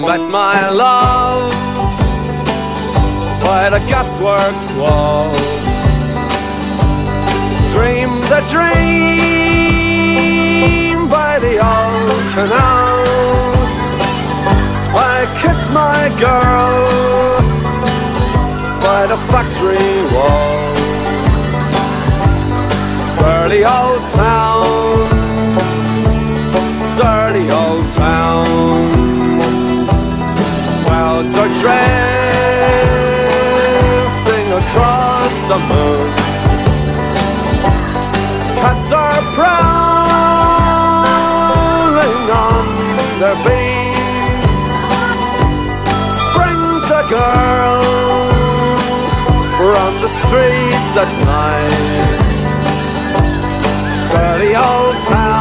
met my love by the gasworks wall. Dreamed a dream by the old canal. I kissed my girl by the factory wall. Dirty old town, dirty old town. Clouds are drifting across the moon. Cats are prowling on their beat. Springs a girl from the streets at night. Dirty old town.